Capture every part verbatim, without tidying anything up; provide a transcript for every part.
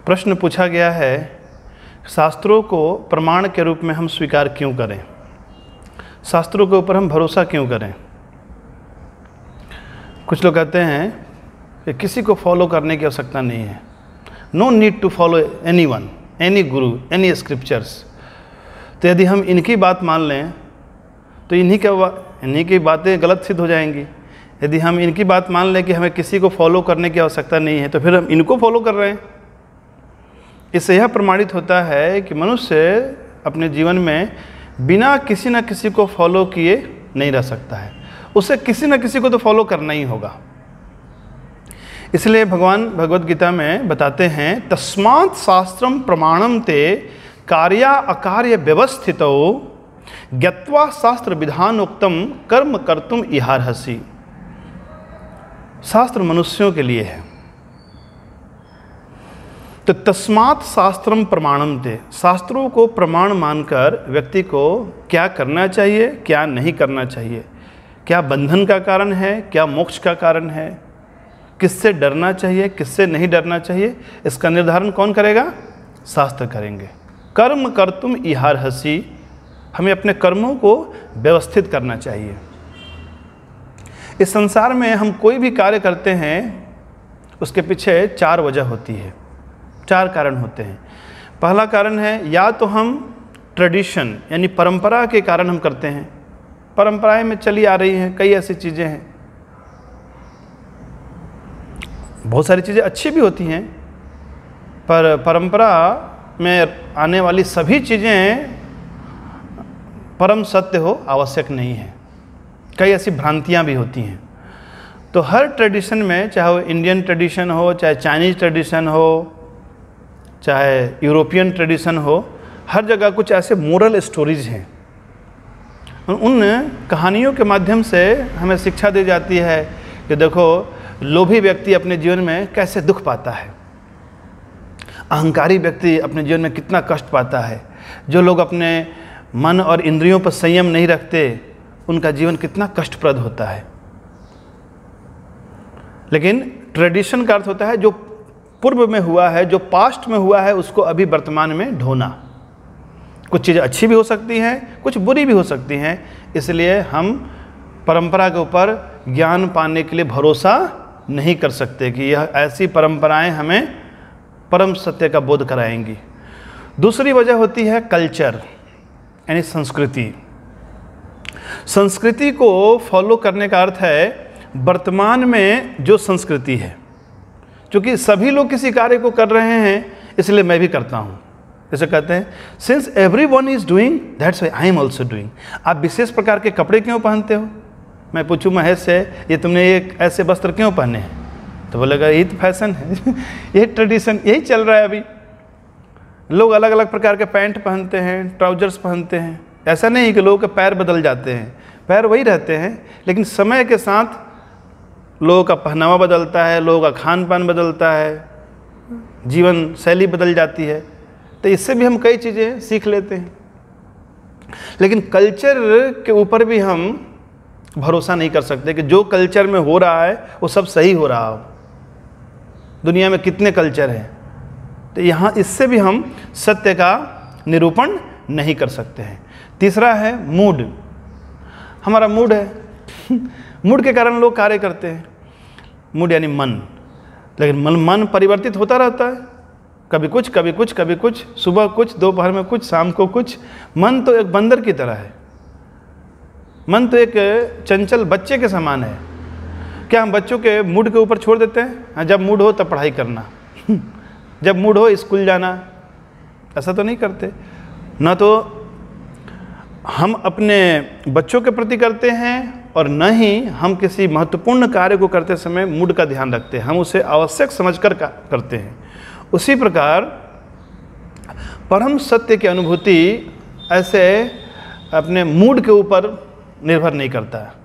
प्रश्न पूछा गया है, शास्त्रों को प्रमाण के रूप में हम स्वीकार क्यों करें, शास्त्रों के ऊपर हम भरोसा क्यों करें। कुछ लोग कहते हैं कि किसी को फॉलो करने की आवश्यकता नहीं है, no need to follow any one, any guru, any scriptures. तो यदि हम इनकी बात मान लें तो इन्हीं के इन्हीं की बातें गलत सिद्ध हो जाएंगी। यदि हम इनकी बात मान लें कि हमें किसी को फॉलो करने की आवश्यकता नहीं है, तो फिर हम इनको फॉलो कर रहे हैं। इससे यह प्रमाणित होता है कि मनुष्य अपने जीवन में बिना किसी न किसी को फॉलो किए नहीं रह सकता है, उसे किसी न किसी को तो फॉलो करना ही होगा। इसलिए भगवान भगवद गीता में बताते हैं, तस्मात् शास्त्रम प्रमाणम ते कार्या अकार्य व्यवस्थितो ज्ञत्वा शास्त्र विधानोक्तम कर्म कर्तुम इहार्हसि। शास्त्र मनुष्यों के लिए है, तो तस्मात् शास्त्रम प्रमाणम ते, शास्त्रों को प्रमाण मानकर व्यक्ति को क्या करना चाहिए, क्या नहीं करना चाहिए, क्या बंधन का कारण है, क्या मोक्ष का कारण है, किससे डरना चाहिए, किससे नहीं डरना चाहिए, इसका निर्धारण कौन करेगा, शास्त्र करेंगे। कर्म कर्तुम इहार्हसि, हमें अपने कर्मों को व्यवस्थित करना चाहिए। इस संसार में हम कोई भी कार्य करते हैं उसके पीछे चार वजह होती है, चार कारण होते हैं। पहला कारण है, या तो हम ट्रेडिशन यानी परंपरा के कारण हम करते हैं, परंपराएं में चली आ रही हैं, कई ऐसी चीज़ें हैं, बहुत सारी चीज़ें अच्छी भी होती हैं, पर परंपरा में आने वाली सभी चीज़ें परम सत्य हो आवश्यक नहीं है, कई ऐसी भ्रांतियाँ भी होती हैं। तो हर ट्रेडिशन में, चाहे वो इंडियन ट्रेडिशन हो, चाहे चाइनीज़ ट्रेडिशन हो, चाहे यूरोपियन ट्रेडिशन हो, हर जगह कुछ ऐसे मोरल स्टोरीज हैं। उन कहानियों के माध्यम से हमें शिक्षा दी जाती है कि देखो लोभी व्यक्ति अपने जीवन में कैसे दुख पाता है, अहंकारी व्यक्ति अपने जीवन में कितना कष्ट पाता है, जो लोग अपने मन और इंद्रियों पर संयम नहीं रखते उनका जीवन कितना कष्टप्रद होता है। लेकिन ट्रेडिशन का अर्थ होता है जो पूर्व में हुआ है, जो पास्ट में हुआ है, उसको अभी वर्तमान में ढोना। कुछ चीज़ें अच्छी भी हो सकती हैं, कुछ बुरी भी हो सकती हैं, इसलिए हम परंपरा के ऊपर ज्ञान पाने के लिए भरोसा नहीं कर सकते कि यह ऐसी परंपराएं हमें परम सत्य का बोध कराएंगी। दूसरी वजह होती है कल्चर यानी संस्कृति। संस्कृति को फॉलो करने का अर्थ है वर्तमान में जो संस्कृति है, क्योंकि सभी लोग किसी कार्य को कर रहे हैं इसलिए मैं भी करता हूँ। जैसे कहते हैं, since every one is doing that's why I am also doing. आप विशेष प्रकार के कपड़े क्यों पहनते हो? मैं पूछूं महेश से, ये तुमने ये ऐसे वस्त्र क्यों पहने हैं? तो बोलेगा यही तो फैशन है यही ट्रेडिशन, यही चल रहा है अभी। लोग अलग अलग प्रकार के पैंट पहनते हैं, ट्राउजर्स पहनते हैं। ऐसा नहीं कि लोगों के पैर बदल जाते हैं, पैर वही रहते हैं, लेकिन समय के साथ लोगों का पहनावा बदलता है, लोगों का खान पान बदलता है, जीवन शैली बदल जाती है। तो इससे भी हम कई चीज़ें सीख लेते हैं, लेकिन कल्चर के ऊपर भी हम भरोसा नहीं कर सकते कि जो कल्चर में हो रहा है वो सब सही हो रहा हो। दुनिया में कितने कल्चर हैं, तो यहाँ इससे भी हम सत्य का निरूपण नहीं कर सकते हैं। तीसरा है मूड। हमारा मूड है मूड के कारण लोग कार्य करते हैं। मूड यानी मन, लेकिन मन मन परिवर्तित होता रहता है, कभी कुछ कभी कुछ कभी कुछ, सुबह कुछ, दोपहर में कुछ, शाम को कुछ। मन तो एक बंदर की तरह है, मन तो एक चंचल बच्चे के समान है। क्या हम बच्चों के मूड के ऊपर छोड़ देते हैं? जब मूड हो तब पढ़ाई करना जब मूड हो स्कूल जाना, ऐसा तो नहीं करते। ना तो हम अपने बच्चों के प्रति करते हैं और न ही हम किसी महत्वपूर्ण कार्य को करते समय मूड का ध्यान रखते हैं, हम उसे आवश्यक समझकर करते हैं। उसी प्रकार परम सत्य की अनुभूति ऐसे अपने मूड के ऊपर निर्भर नहीं करता है।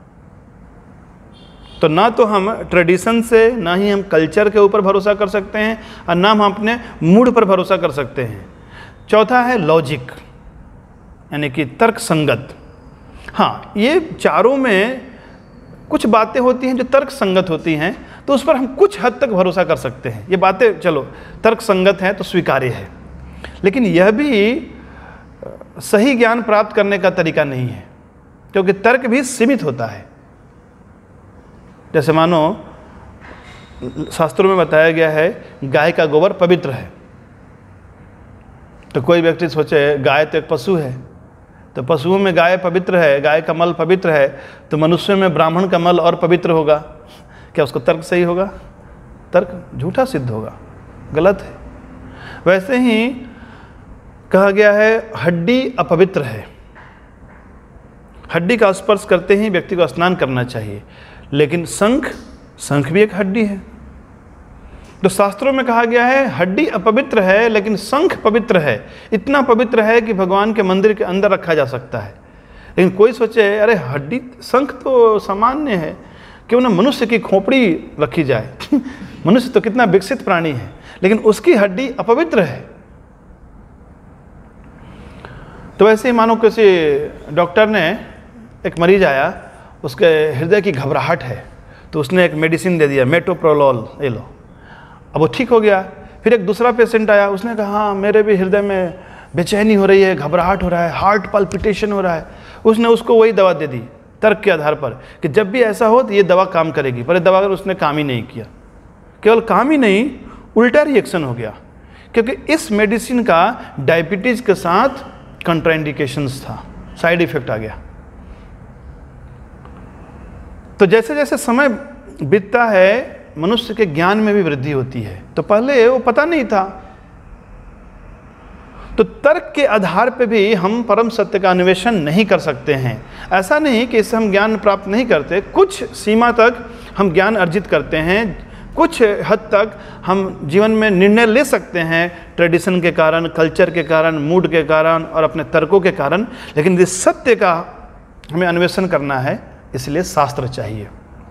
तो ना तो हम ट्रेडिशन से, ना ही हम कल्चर के ऊपर भरोसा कर सकते हैं, और ना हम अपने मूड पर भरोसा कर सकते हैं। चौथा है लॉजिक, यानी कि तर्क संगत। हाँ, ये चारों में कुछ बातें होती हैं जो तर्क संगत होती हैं, तो उस पर हम कुछ हद तक भरोसा कर सकते हैं। ये बातें चलो तर्क संगत हैं तो स्वीकार्य है, लेकिन यह भी सही ज्ञान प्राप्त करने का तरीका नहीं है, क्योंकि तर्क भी सीमित होता है। जैसे मानो शास्त्रों में बताया गया है गाय का गोबर पवित्र है, तो कोई व्यक्ति सोचे गाय तो एक पशु है, तो पशुओं में गाय पवित्र है, गाय का मल पवित्र है, तो मनुष्य में ब्राह्मण का मल और पवित्र होगा। क्या उसको तर्क सही होगा? तर्क झूठा सिद्ध होगा, गलत है। वैसे ही कहा गया है हड्डी अपवित्र है, हड्डी का स्पर्श करते ही व्यक्ति को स्नान करना चाहिए, लेकिन शंख शंख भी एक हड्डी है। तो शास्त्रों में कहा गया है हड्डी अपवित्र है लेकिन शंख पवित्र है, इतना पवित्र है कि भगवान के मंदिर के अंदर रखा जा सकता है। लेकिन कोई सोचे अरे हड्डी शंख तो सामान्य है, क्यों ना मनुष्य की खोपड़ी रखी जाए मनुष्य तो कितना विकसित प्राणी है, लेकिन उसकी हड्डी अपवित्र है। तो वैसे ही मानो किसी डॉक्टर ने, एक मरीज आया, उसके हृदय की घबराहट है, तो उसने एक मेडिसिन दे दिया, मेटोप्रोलोल, ये लो, अब वो ठीक हो गया। फिर एक दूसरा पेशेंट आया, उसने कहा हाँ मेरे भी हृदय में बेचैनी हो रही है, घबराहट हो रहा है, हार्ट पल्पिटेशन हो रहा है। उसने उसको वही दवा दे दी तर्क के आधार पर कि जब भी ऐसा हो तो ये दवा काम करेगी, पर ये दवा अगर उसने काम ही नहीं किया, केवल काम ही नहीं उल्टा रिएक्शन हो गया, क्योंकि इस मेडिसिन का डायबिटीज के साथ कंट्राइंडिकेशंस था, साइड इफेक्ट आ गया। तो जैसे जैसे समय बीतता है मनुष्य के ज्ञान में भी वृद्धि होती है। तो पहले वो पता नहीं था, तो तर्क के आधार पे भी हम परम सत्य का अन्वेषण नहीं कर सकते हैं। ऐसा नहीं कि इससे हम ज्ञान प्राप्त नहीं करते, कुछ सीमा तक हम ज्ञान अर्जित करते हैं, कुछ हद तक हम जीवन में निर्णय ले सकते हैं ट्रेडिशन के कारण, कल्चर के कारण, मूड के कारण और अपने तर्कों के कारण, लेकिन इस सत्य का हमें अन्वेषण करना है, इसलिए शास्त्र चाहिए।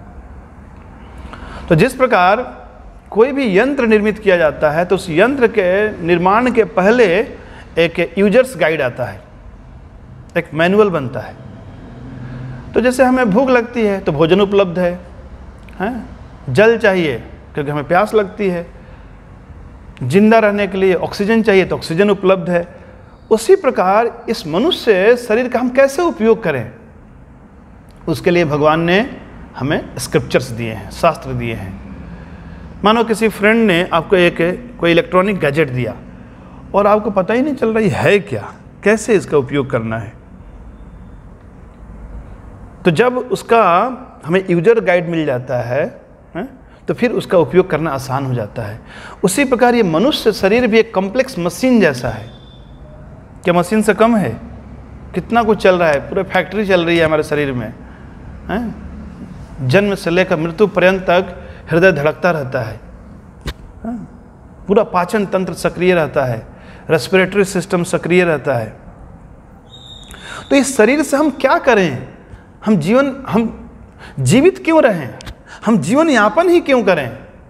तो जिस प्रकार कोई भी यंत्र निर्मित किया जाता है तो उस यंत्र के निर्माण के पहले एक यूजर्स गाइड आता है, एक मैनुअल बनता है। तो जैसे हमें भूख लगती है तो भोजन उपलब्ध है, हैं? जल चाहिए क्योंकि हमें प्यास लगती है, जिंदा रहने के लिए ऑक्सीजन चाहिए तो ऑक्सीजन उपलब्ध है। उसी प्रकार इस मनुष्य शरीर का हम कैसे उपयोग करें, उसके लिए भगवान ने हमें स्क्रिप्चर्स दिए हैं, शास्त्र दिए हैं। मानो किसी फ्रेंड ने आपको एक कोई इलेक्ट्रॉनिक गैजेट दिया और आपको पता ही नहीं चल रही है क्या, कैसे इसका उपयोग करना है, तो जब उसका हमें यूजर गाइड मिल जाता है, है तो फिर उसका उपयोग करना आसान हो जाता है। उसी प्रकार ये मनुष्य शरीर भी एक कॉम्प्लेक्स मशीन जैसा है। क्या मशीन से कम है? कितना कुछ चल रहा है, पूरे फैक्ट्री चल रही है हमारे शरीर में, है? जन्म से लेकर मृत्यु पर्यंत तक हृदय धड़कता रहता है, है? पूरा पाचन तंत्र सक्रिय रहता है, रेस्पिरेटरी सिस्टम सक्रिय रहता है। तो इस शरीर से हम क्या करें? हम जीवन हम जीवित क्यों रहें? हम जीवन यापन ही क्यों करें?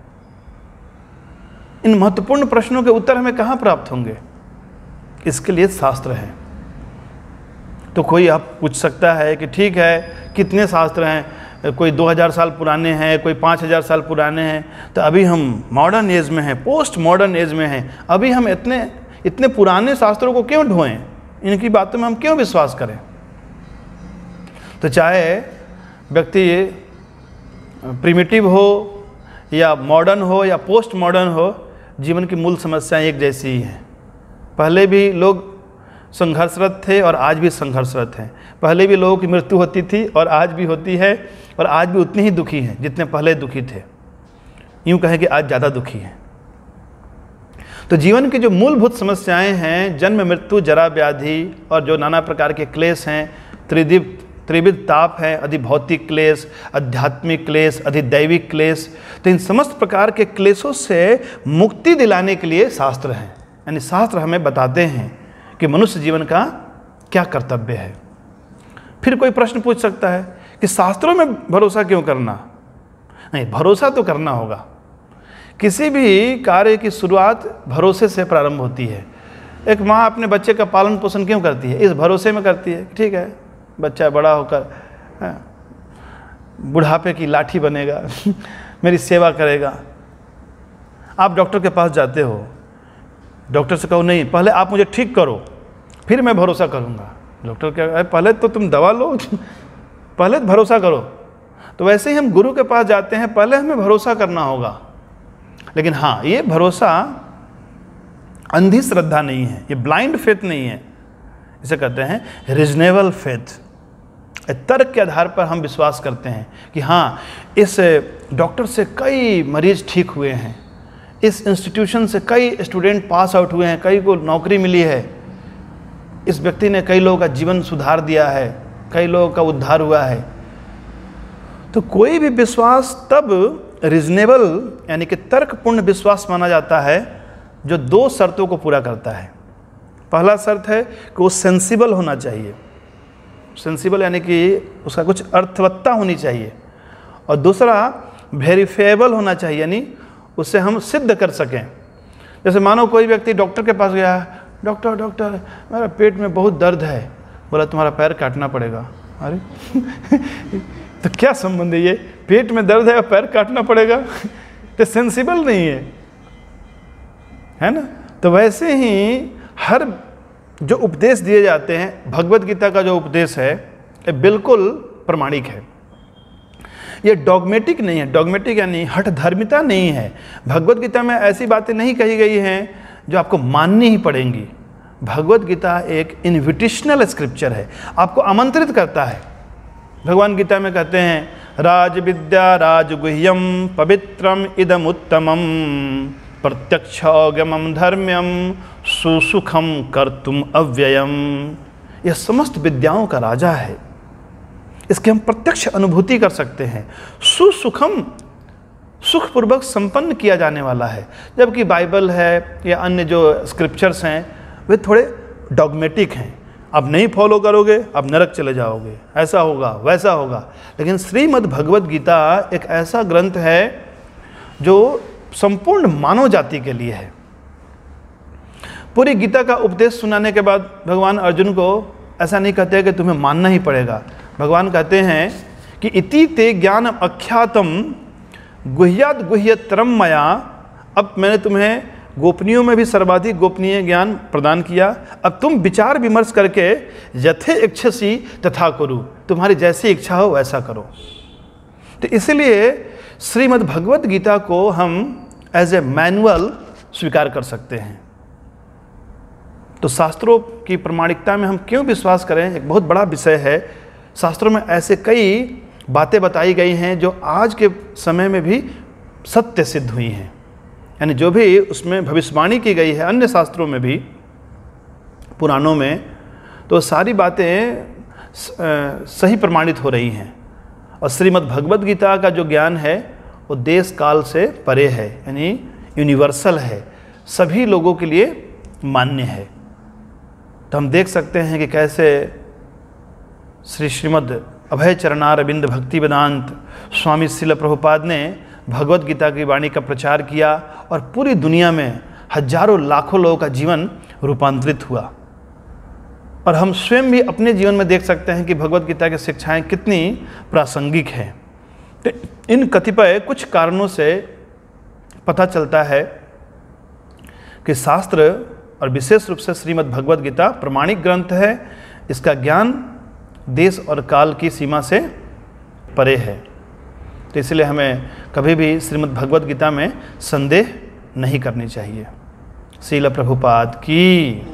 इन महत्वपूर्ण प्रश्नों के उत्तर हमें कहाँ प्राप्त होंगे? इसके लिए शास्त्र है। तो कोई आप पूछ सकता है कि ठीक है कितने शास्त्र हैं, कोई दो हज़ार साल पुराने हैं, कोई पाँच हज़ार साल पुराने हैं, तो अभी हम मॉडर्न एज में हैं, पोस्ट मॉडर्न एज में हैं, अभी हम इतने इतने पुराने शास्त्रों को क्यों ढोएं, इनकी बातों में हम क्यों विश्वास करें? तो चाहे व्यक्ति प्रिमिटिव हो या मॉडर्न हो या पोस्ट मॉडर्न हो, जीवन की मूल समस्याएं एक जैसी ही हैं। पहले भी लोग संघर्षरत थे और आज भी संघर्षरत हैं। पहले भी लोगों की मृत्यु होती थी और आज भी होती है, और आज भी उतने ही दुखी हैं जितने पहले दुखी थे। यूँ कहें कि आज ज़्यादा दुखी हैं। तो जीवन की जो मूलभूत समस्याएं हैं, जन्म मृत्यु जरा व्याधि और जो नाना प्रकार के क्लेश हैं, त्रिदिव त्रिविध ताप है, अधिभौतिक क्लेश, आध्यात्मिक क्लेश, अधिदैविक क्लेश, तो इन समस्त प्रकार के क्लेशों से मुक्ति दिलाने के लिए शास्त्र हैं। यानी शास्त्र हमें बताते हैं कि मनुष्य जीवन का क्या कर्तव्य है। फिर कोई प्रश्न पूछ सकता है कि शास्त्रों में भरोसा क्यों करना? नहीं, भरोसा तो करना होगा। किसी भी कार्य की शुरुआत भरोसे से प्रारंभ होती है। एक माँ अपने बच्चे का पालन पोषण क्यों करती है? इस भरोसे में करती है, ठीक है बच्चा बड़ा होकर बुढ़ापे की लाठी बनेगा मेरी सेवा करेगा। आप डॉक्टर के पास जाते हो, डॉक्टर से कहो नहीं पहले आप मुझे ठीक करो फिर मैं भरोसा करूँगा। डॉक्टर क्या, पहले तो तुम दवा लो पहले तो भरोसा करो। तो वैसे ही हम गुरु के पास जाते हैं, पहले हमें भरोसा करना होगा। लेकिन हाँ, ये भरोसा अंधी श्रद्धा नहीं है, ये ब्लाइंड फेथ नहीं है, इसे कहते हैं रीजनेबल फेथ। तर्क के आधार पर हम विश्वास करते हैं कि हाँ, इस डॉक्टर से कई मरीज ठीक हुए हैं, इस इंस्टीट्यूशन से कई स्टूडेंट पास आउट हुए हैं, कई को नौकरी मिली है, इस व्यक्ति ने कई लोगों का जीवन सुधार दिया है, कई लोगों का उद्धार हुआ है। तो कोई भी विश्वास तब रीजनेबल यानी कि तर्कपूर्ण विश्वास माना जाता है जो दो शर्तों को पूरा करता है। पहला शर्त है कि वो सेंसिबल होना चाहिए, सेंसिबल यानी कि उसका कुछ अर्थवत्ता होनी चाहिए, और दूसरा वेरीफाइबल होना चाहिए, यानी उससे हम सिद्ध कर सकें। जैसे मानो कोई व्यक्ति डॉक्टर के पास गया, डॉक्टर डॉक्टर मेरा पेट में बहुत दर्द है, बोला तुम्हारा पैर काटना पड़ेगा। अरे तो क्या संबंध है, ये पेट में दर्द है और पैर काटना पड़ेगा? तो सेंसिबल नहीं है, है ना। तो वैसे ही हर जो उपदेश दिए जाते हैं, भगवत गीता का जो उपदेश है ये बिल्कुल प्रमाणिक है, ये डॉगमेटिक नहीं है। डॉगमेटिक यानी हठ धर्मिता नहीं है। भगवत गीता में ऐसी बातें नहीं कही गई हैं जो आपको माननी ही पड़ेंगी। भगवत गीता एक इन्विटेशनल स्क्रिप्चर है, आपको आमंत्रित करता है। भगवान गीता में कहते हैं राज विद्या राजगुह्यम पवित्रम इदम उत्तमम प्रत्यक्षगमम धर्म्यम सुसुखम कर्तुम अव्ययम। यह समस्त विद्याओं का राजा है, इसकी हम प्रत्यक्ष अनुभूति कर सकते हैं। सुसुखम सुखपूर्वक संपन्न किया जाने वाला है, जबकि बाइबल है या अन्य जो स्क्रिप्चर्स हैं वे थोड़े डॉगमेटिक हैं। आप नहीं फॉलो करोगे आप नरक चले जाओगे, ऐसा होगा वैसा होगा। लेकिन श्रीमद् भगवत गीता एक ऐसा ग्रंथ है जो संपूर्ण मानव जाति के लिए है। पूरी गीता का उपदेश सुनाने के बाद भगवान अर्जुन को ऐसा नहीं कहते कि तुम्हें मानना ही पड़ेगा। भगवान कहते हैं कि इति ते ज्ञान अख्यातम गुह्यात गुह्यतरम मया। अब मैंने तुम्हें गोपनीयों में भी सर्वाधिक गोपनीय ज्ञान प्रदान किया, अब तुम विचार विमर्श करके यथे इच्छसी तथा करो, तुम्हारी जैसी इच्छा हो वैसा करो। तो इसलिए श्रीमद् भगवत गीता को हम एज ए मैनुअल स्वीकार कर सकते हैं। तो शास्त्रों की प्रमाणिकता में हम क्यों विश्वास करें, एक बहुत बड़ा विषय है। शास्त्रों में ऐसे कई बातें बताई गई हैं जो आज के समय में भी सत्य सिद्ध हुई हैं, यानी जो भी उसमें भविष्यवाणी की गई है अन्य शास्त्रों में भी, पुराणों में, तो सारी बातें सही प्रमाणित हो रही हैं। और श्रीमद् भगवत गीता का जो ज्ञान है वो देश काल से परे है, यानी यूनिवर्सल है, सभी लोगों के लिए मान्य है। तो हम देख सकते हैं कि कैसे श्री श्रीमद् अभय चरणारविंद भक्ति वेदांत स्वामी श्रील प्रभुपाद ने भगवत गीता की वाणी का प्रचार किया और पूरी दुनिया में हजारों लाखों लोगों का जीवन रूपांतरित हुआ। और हम स्वयं भी अपने जीवन में देख सकते हैं कि भगवत गीता की शिक्षाएं कितनी प्रासंगिक हैं। तो इन कतिपय कुछ कारणों से पता चलता है कि शास्त्र और विशेष रूप से श्रीमद् भगवत गीता प्रमाणिक ग्रंथ है। इसका ज्ञान देश और काल की सीमा से परे है। तो इसलिए हमें कभी भी श्रीमद् भगवत गीता में संदेह नहीं करनी चाहिए। श्रील प्रभुपाद की